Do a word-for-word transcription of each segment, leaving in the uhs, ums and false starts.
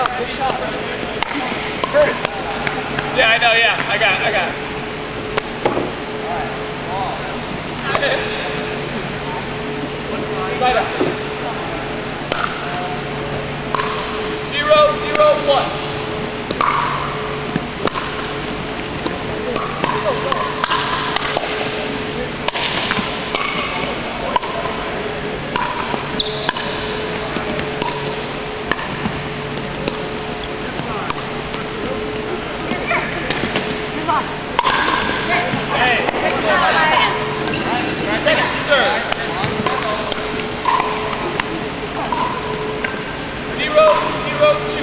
Good shots. Yeah, I know, yeah. I got it, I got it. Side up. Zero, zero, one. Hey, second serve. Zero, zero, two.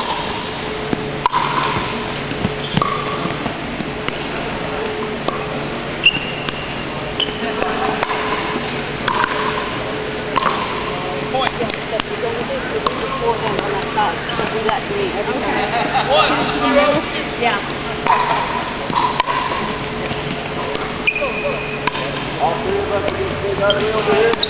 Point. Forehand on that side. So do that to me every time. One, zero, two. Yeah. All three of us are getting big out of here over here.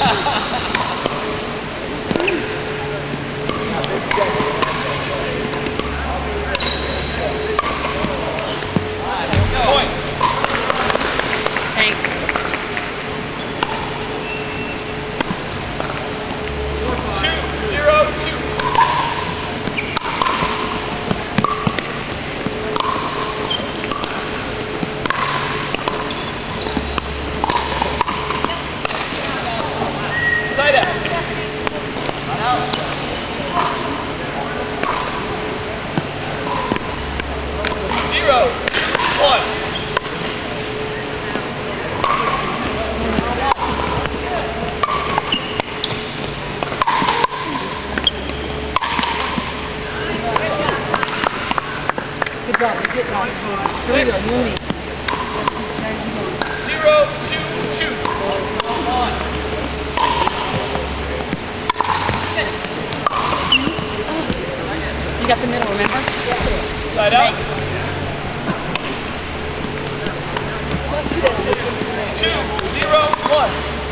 Point. Thanks. Two, zero, two. Side out. Zero, two, one. Good job. You're getting all smart. Here we go. Mooney. Zero, two, two. You got the middle, remember? Side out. Two, zero, one.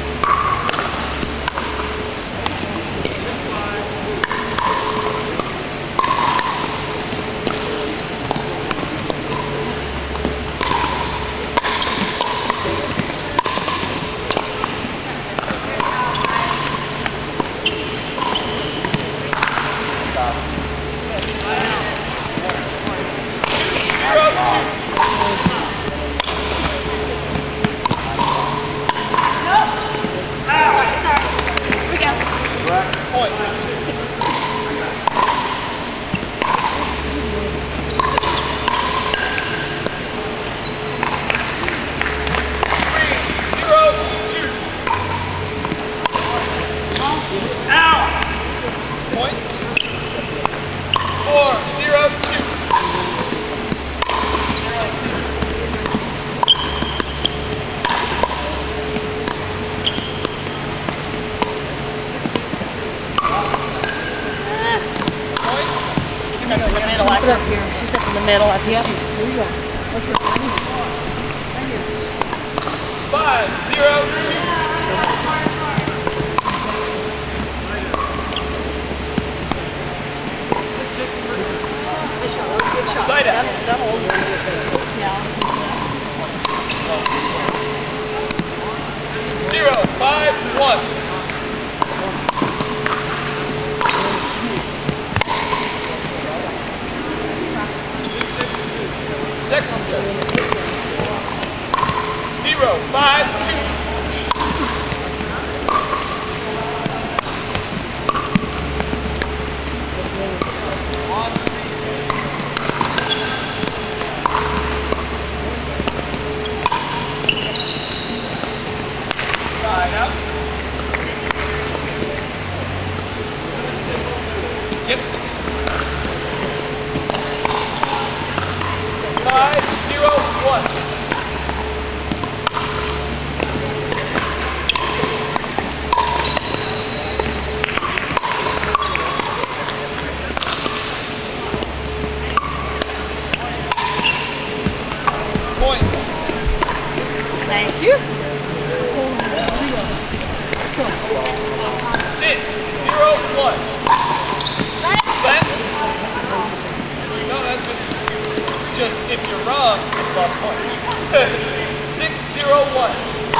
Zero, two. Point. Three, zero, two. Ow! Point. Four, zero, two. Put it up here. She's up in the middle. I think Yep. she. There you go. Let's get Five, zero, two. Good shot. Good shot. Side out. That'll, that'll hold her. Yeah. Zero, five, one. Second serve. Zero, five, two. Side out. Yep. Five, zero, one. Point. Thank you. Six, zero, one. Left. wrong, it's lost point. Six, zero, one.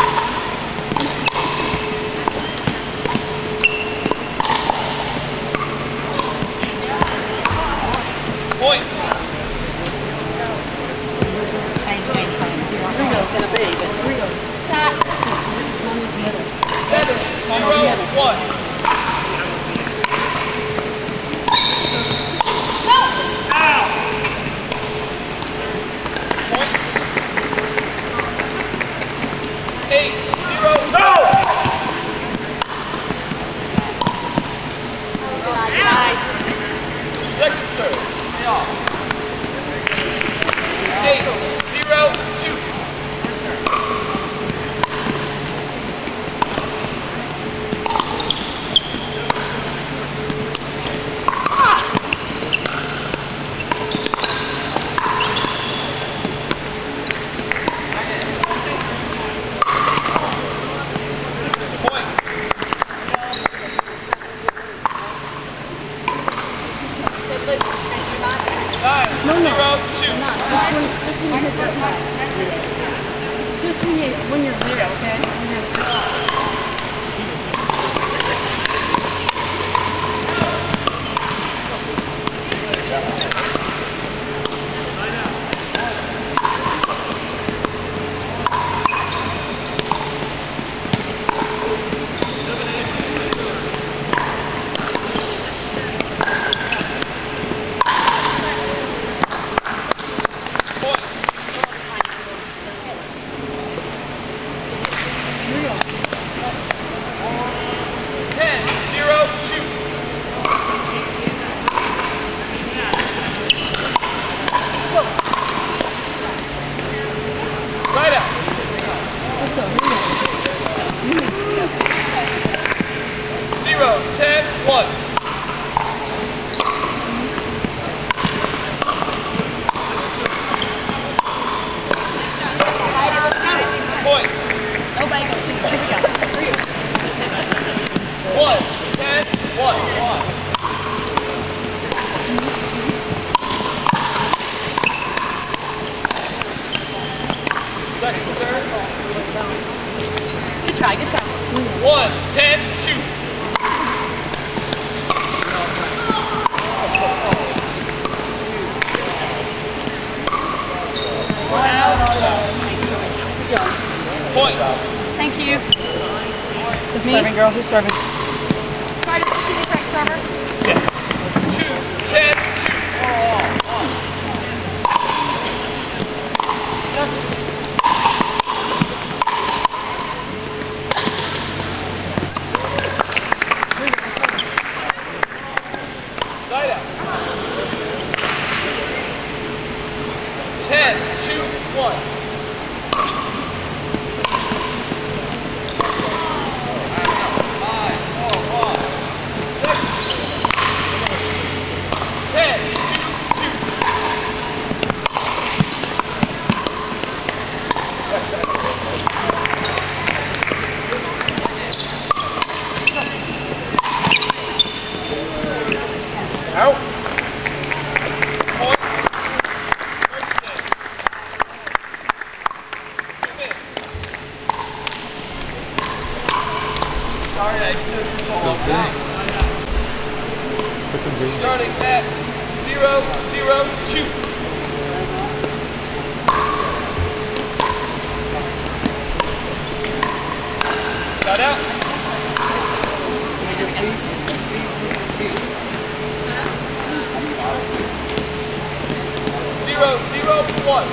Point. Change game plans. It's going to be, but that. Seven, zero, one. Eight, zero, no! Second serve. Eight, zero, two. Nine, No, no. zero, two. No, just when, just when you hit that side. Just when, you, when you're there, okay? Ten, zero, two. Right out. Let's go. Zero, ten, one. Point. Nobody goes. Here we go. One, ten, one, one. Second serve. Good try, good try. One, ten, two. Good job. Point. Thank you. Who's serving, girl? Who's serving? Try to see the correct server. Yes. Two, ten, two. Side out. Ten, two, one. Ten, two, two. Out. Point. First game. Two minutes. Sorry I stood for so long. Starting at zero, zero, two. Shut out. Zero, zero, one.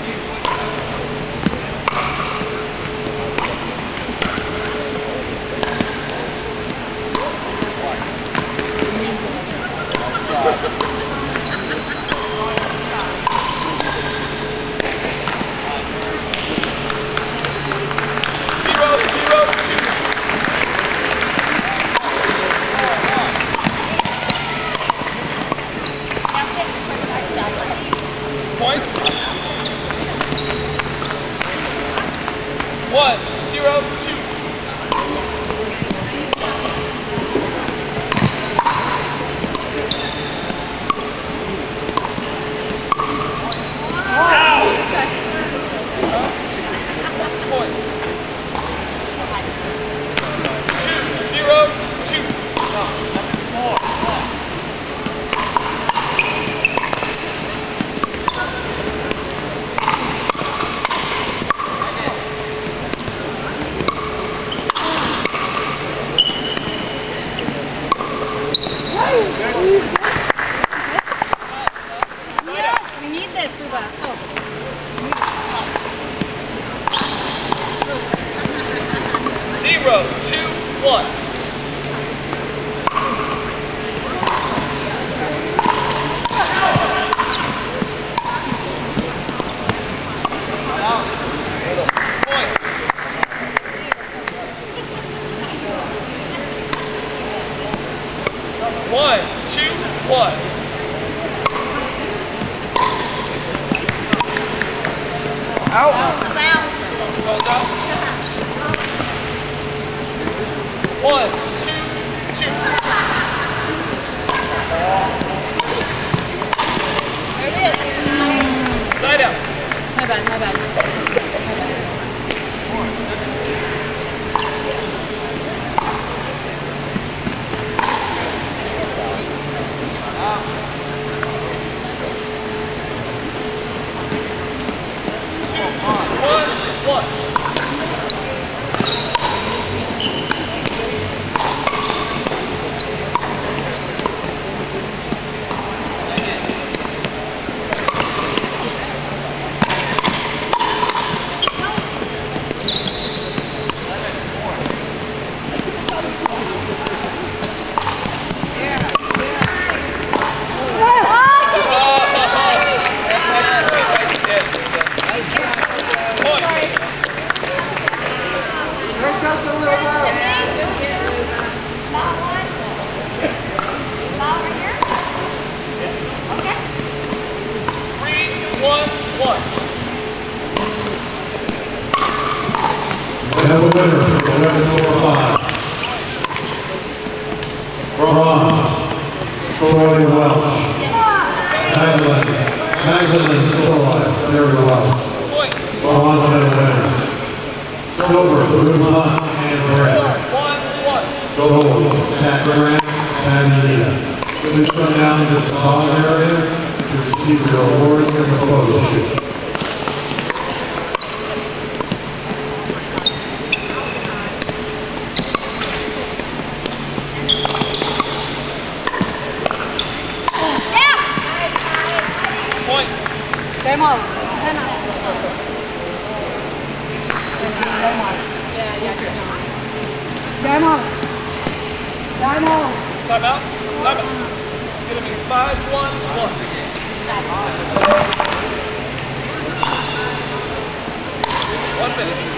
Zero, zero, two. Point. Yes, we need this, Luba. Let's go. Zero, two, one. One, two, one. Out. Goes out. One, two, two. There it is. Side out. My bad, my bad. One, one. We have a winner for eleven over five. Bronze, Troy Welch. Magdalene, Magdalene Nikolai, very well. Bronze medal winners. Silver, Ruben Hunt and Brad. Gold, Pat Grant and Anita. Please come down to the hall area to receive your awards and the photo shoot. Game on. Game on. Yeah, yeah, game on. Game on. Game on. Time out. Time out. It's going to be five, one, one. One minute.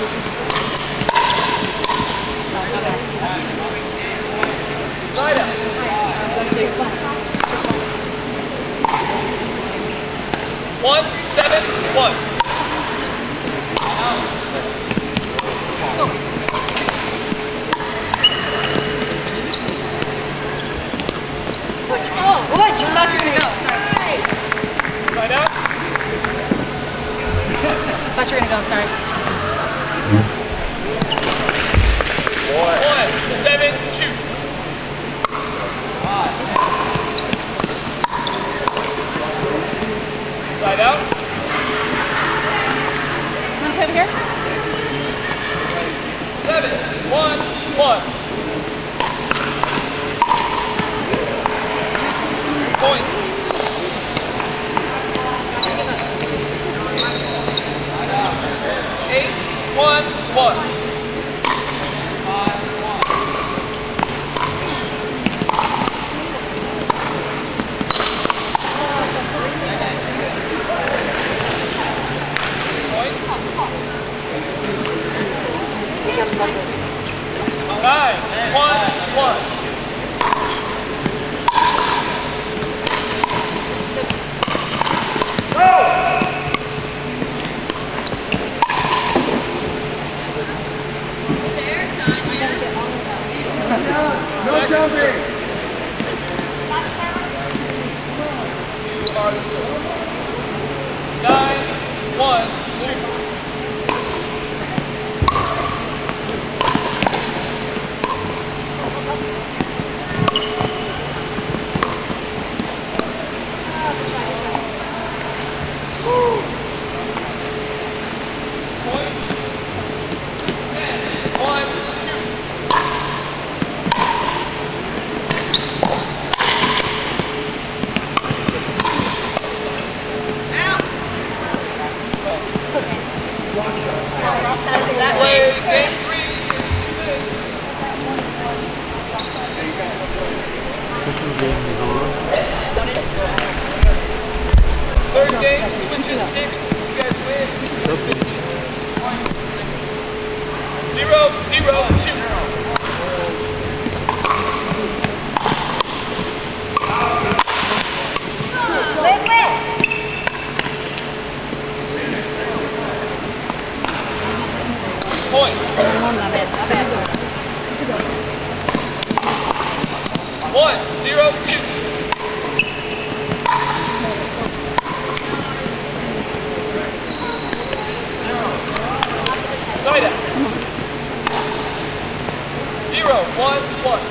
Side out. One, seven, one. Oh, what? You thought you were gonna go. Sorry. Side out. Thought you were gonna go. Sorry. One, seven, two. Side out. Want to play over here? Seven, one, one. Point. Eight, one, one. Nine, one, one. No jumping. You are the server. Nine, one, two. Play game three in two minutes. Second game is on. Third game, switches six. You guys win. Zero, zero, two. Wait, wait. Point. One, zero, two. Side out. Zero, one, one.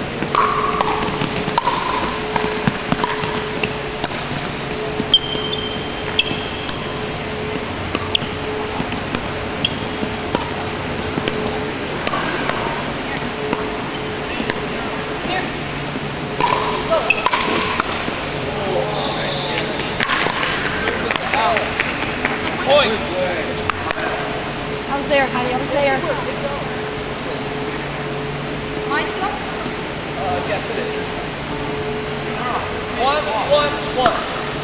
Point. I was there, honey. I was there. My stuff? Uh, yes, it is. One, one, one.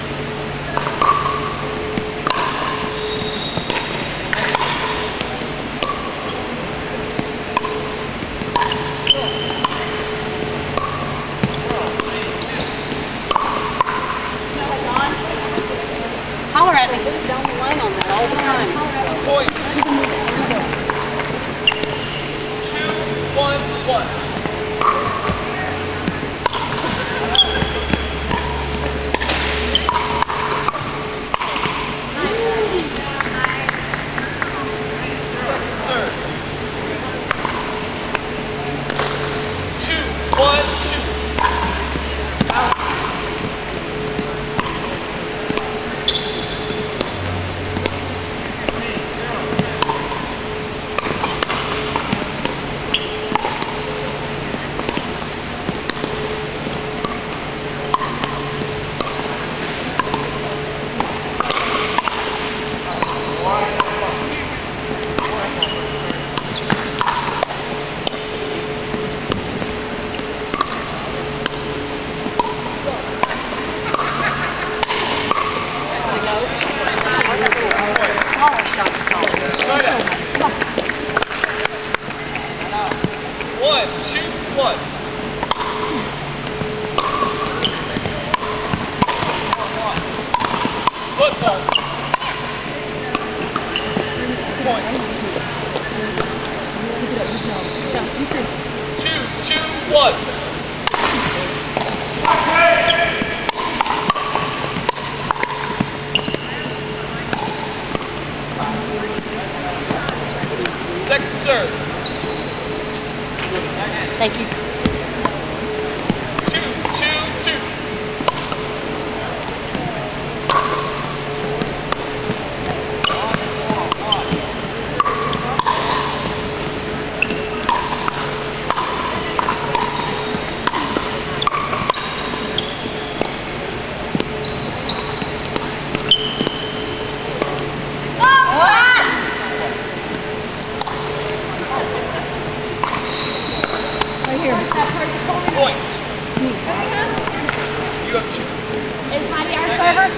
Holler at me. Down the line on that all the time. Point. Two, one, one. Two, two, one. Second serve. Thank you. Two, two, two. Point. You have two. Is Heidi our server?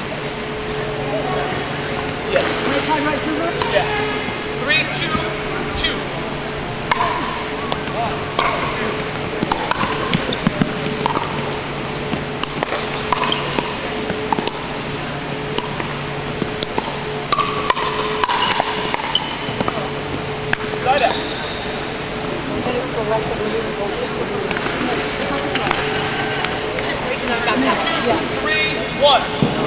Yes. Are they talking about server? Yes. Three, two, two. Side out. Two, three, one.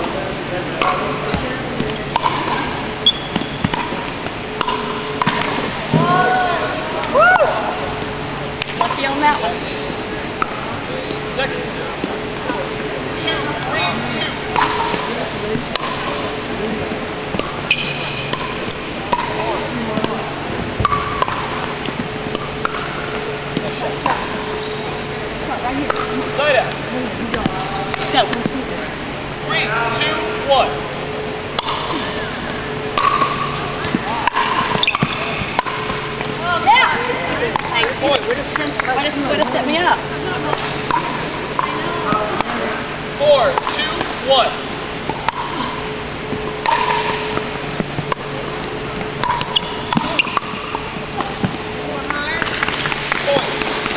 Lucky on that one. Second serve. Two, three, two. Side out. Let's go. Three, two, one. Point. Way to set, way to, way to set me up. Four, two, one. Point.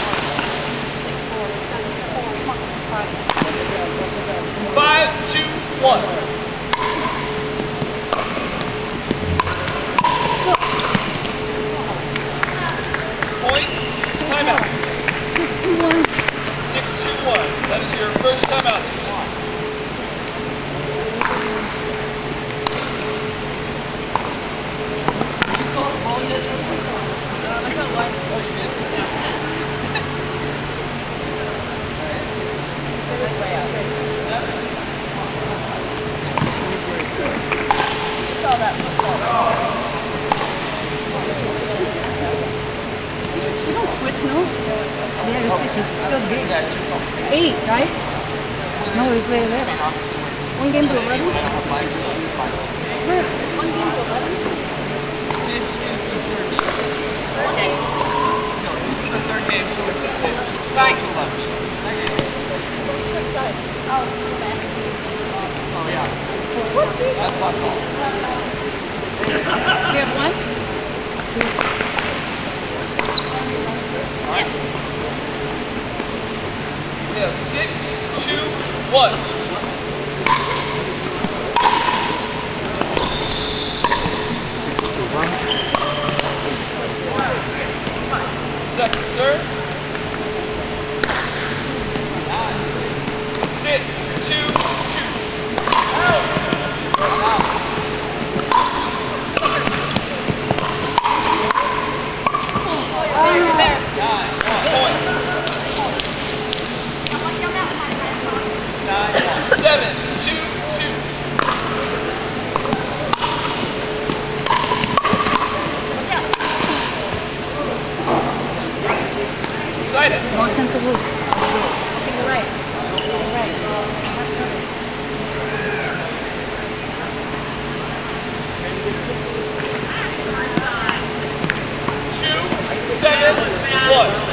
Five, two, one. Points. Timeout. Six, two, one. Six, two, one. That is your first timeout. We don't switch, no? Yeah, we switch. It's so big. Eight, right? No, we play eleven. One game to eleven? Where's one game to eleven? This is the third game. Third game. No, this is the third game, so it's it's still to eleven. So we switch sides. Oh, okay. Oh yeah. Whoopsie. That's my fault. We have one? Alright. We have six, two, one. Six to one. Second serve. Six, two, two. There, there. Point. Nine, seven, two, two. Side it. Motion to lose. Okay, you're right. You're right. Two, seven, one.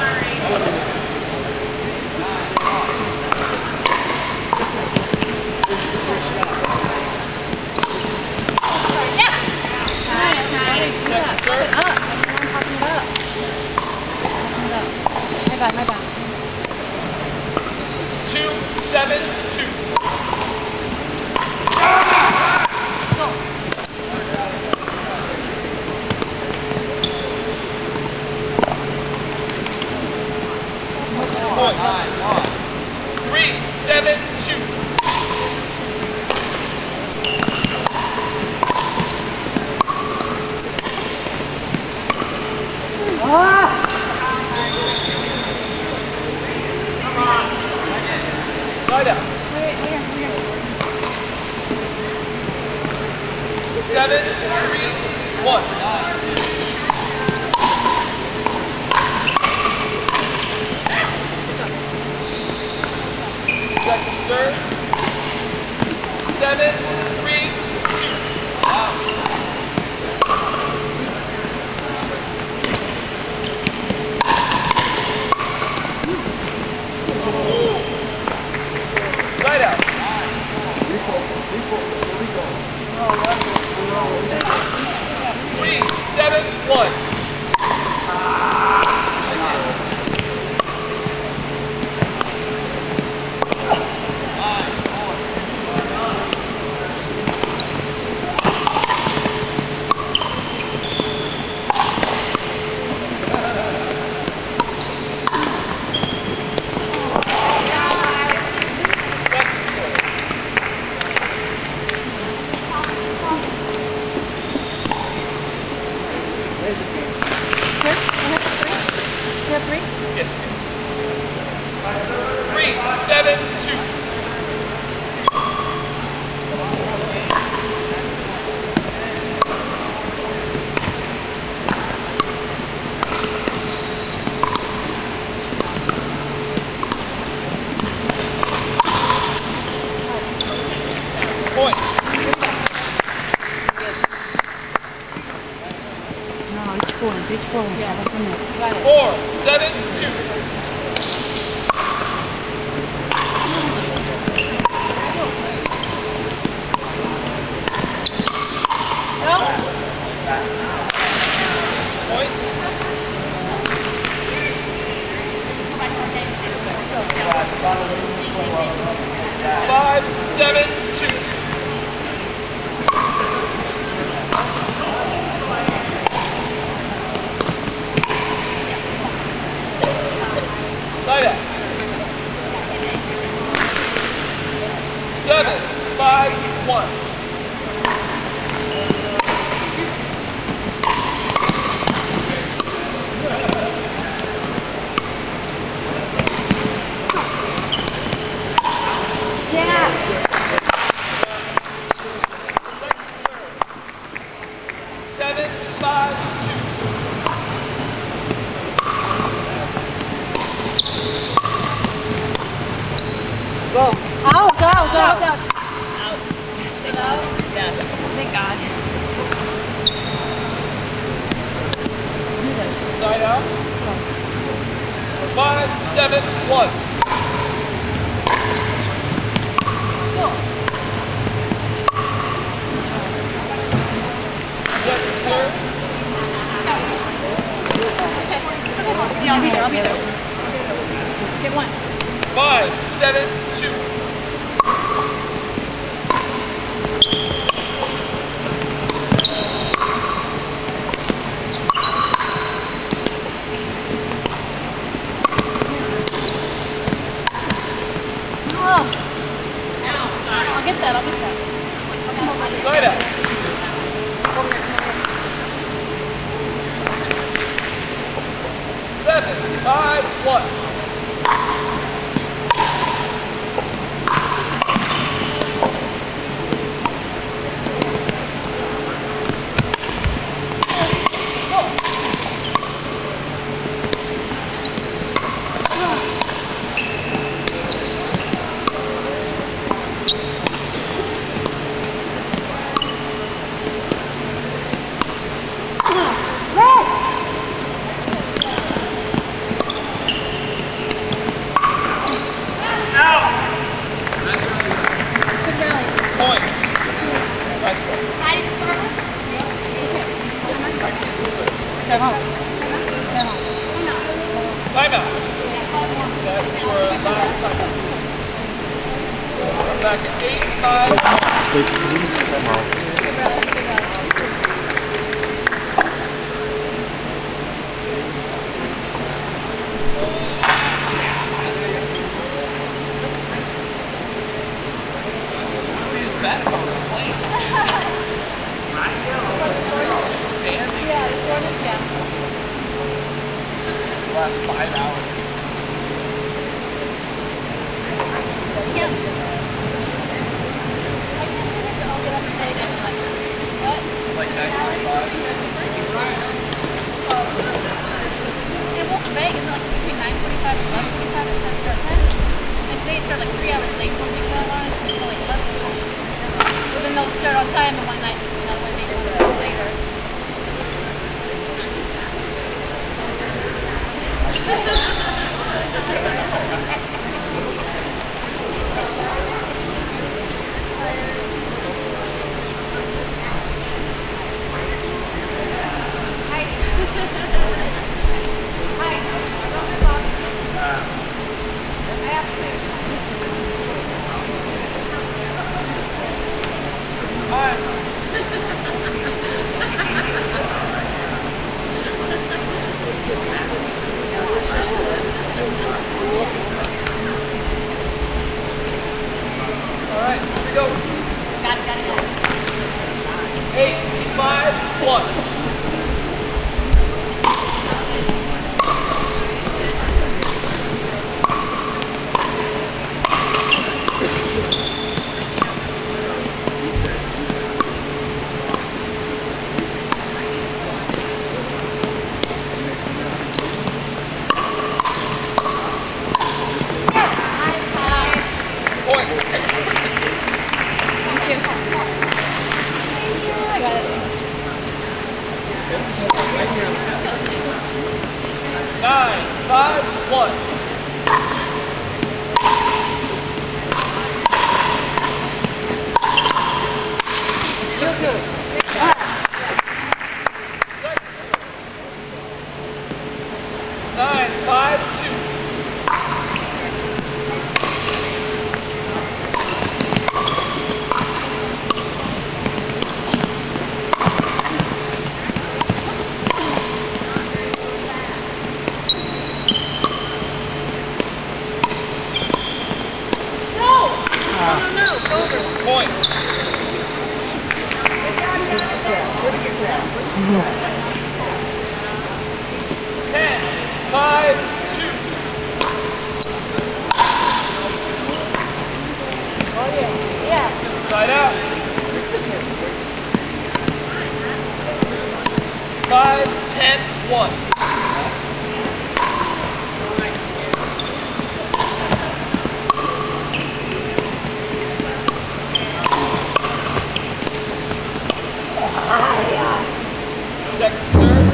Second serve. Up. I'm talking about. Talking about. My bad, my bad. Two, seven, two. one. Yes, you can. Three, seven, two. Point. No, it's point, it's point. Yeah, that's enough. Four, seven, two. Point. Five, seven, two. Side out. Seven, five, one. Seven, five, two. Go. Out, out, out. Out. Still out? Yes. Thank God. Side out. Five, seven, one. Second serve. Yeah, I'll be there. I'll be there. Get one. Five, seven, two. Oh. I'll get that. I'll get that. Side out. Seven, five, one. Timeout. That's your last timeout. We're back at eight, five. Take three, time out. Bad if I was playing. Standing. Yeah, it's one of yeah. Last five hours. Yeah. I can't predict that I'll get up and play again. Like, what? Like nine forty-five. Oh. It won't Vegas is like between nine forty-five and eleven forty-five. It says start ten. And today it started like three hours late. Something going on. So it's like eleven. But then they'll start on time the one night. Another one day later. Hi. five, one. You're good. Nine, five, two. Point. Ten, five, two. Oh yeah. Yes. Side out. Five, ten, one. Second serve.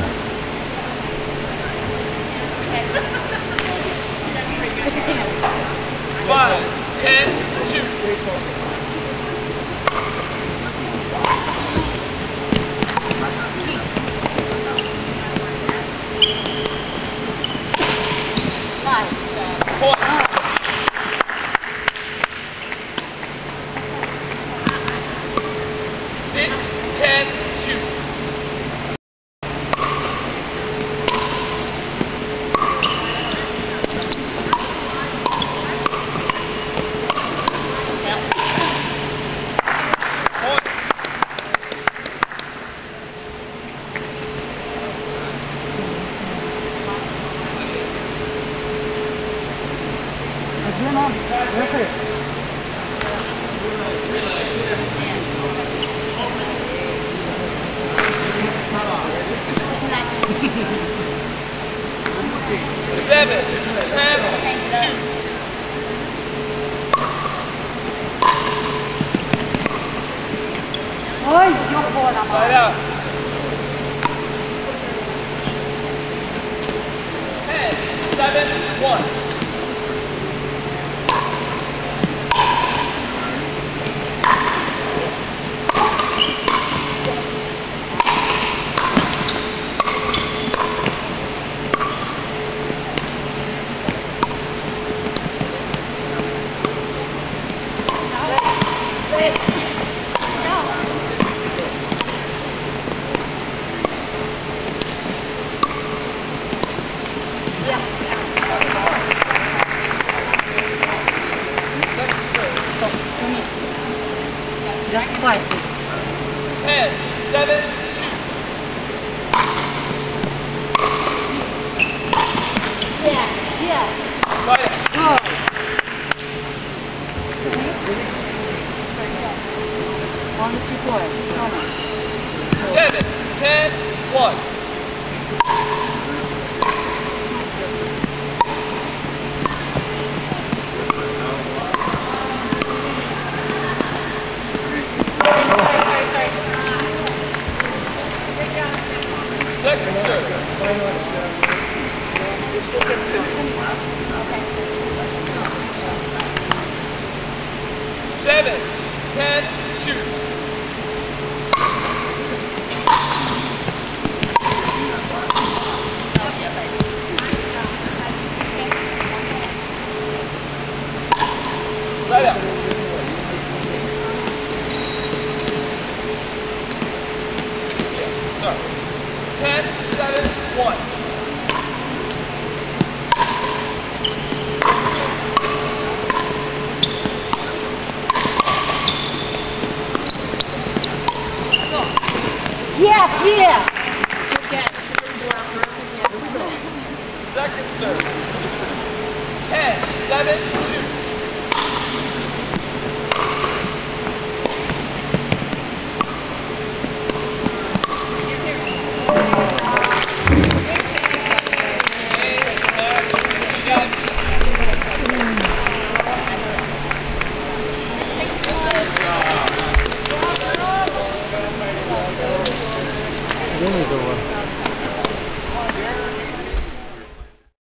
Five, ten, two. Nice. Point. Six, ten, two. Again on. Real quick. Seven, ten, two. Oi, não pode. Side out. Ten, seven, one. Just five. Ten, seven, two. Yeah, yeah. Side out. Go. On the three points. Come on. Seven, ten, one. Second serve. Seven, ten, two. Side out. Yeah, sorry. Ten, seven, one. Yes, yes. Second serve. Ten, seven, two. Game is over.